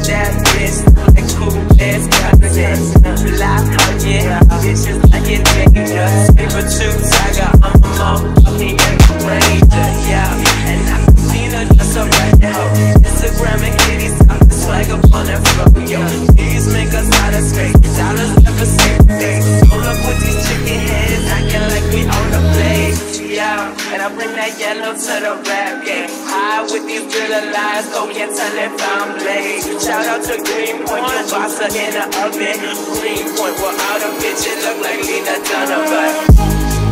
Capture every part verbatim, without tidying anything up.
with that bitch, like cool ass content. Fly, oh yeah, bitches like it dangerous. Paper tubes, I got on my motherfucking ranger, yeah. And I can see her just so right now. Instagram and kitties, I'm the swag up on that floor, yo. These make us out of space, dollars never save the day. Hold up with these chicken heads, acting like we on the blade, yeah. And I bring that yellow to the rap game. High with these driller lies, go can't tell if I'm late. Shout out to Greenpoint, your boss are in the oven. Greenpoint, where all the bitches look like Lena Donovan.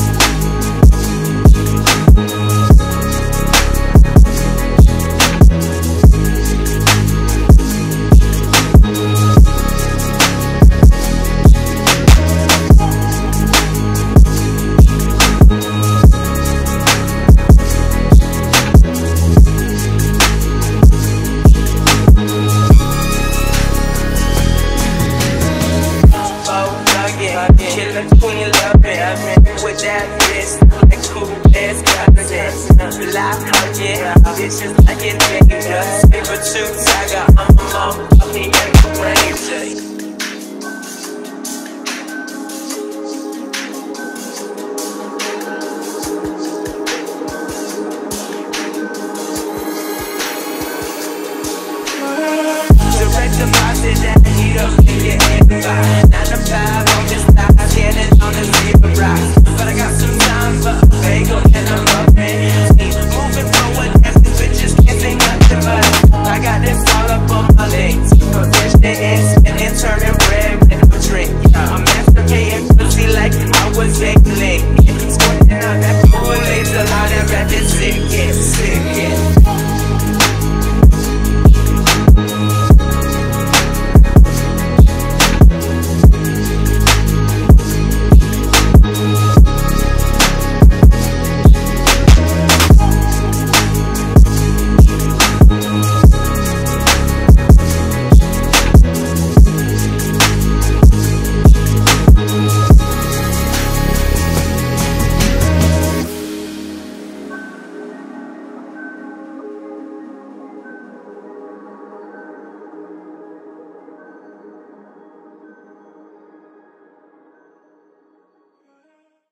Killer queen loving with that bitch, like cool ass content. Fly, oh yeah, bitches like it dangerous. Paper tubes, I got on my motherfucking ranger. Direct deposit that heat up in your inbox. Nine to five on this side, standing on the zebra rocks.